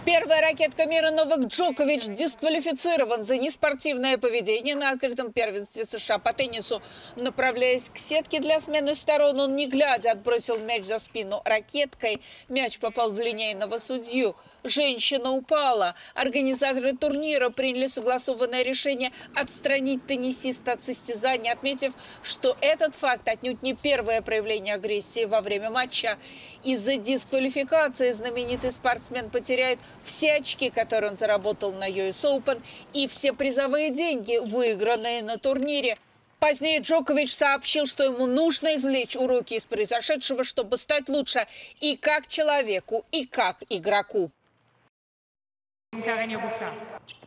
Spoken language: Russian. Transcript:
Первая ракетка мира Новак Джокович дисквалифицирован за неспортивное поведение на открытом первенстве США по теннису. Направляясь к сетке для смены сторон, он не глядя отбросил мяч за спину ракеткой. Мяч попал в линейного судью. Женщина упала. Организаторы турнира приняли согласованное решение отстранить теннисиста от состязания, отметив, что этот факт отнюдь не первое проявление агрессии во время матча. Из-за дисквалификации знаменитый спортсмен потеряет все очки, которые он заработал на US Open, и все призовые деньги, выигранные на турнире. Позднее Джокович сообщил, что ему нужно извлечь уроки из произошедшего, чтобы стать лучше и как человеку, и как игроку.